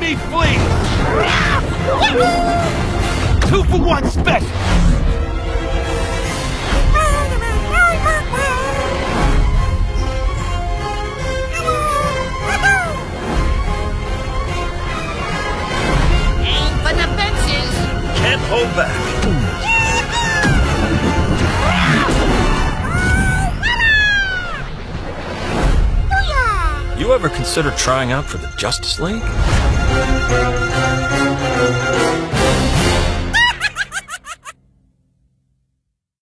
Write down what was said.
me, please! 2-for-1 special! Aim for the fences! Can't hold back. You ever consider trying out for the Justice League?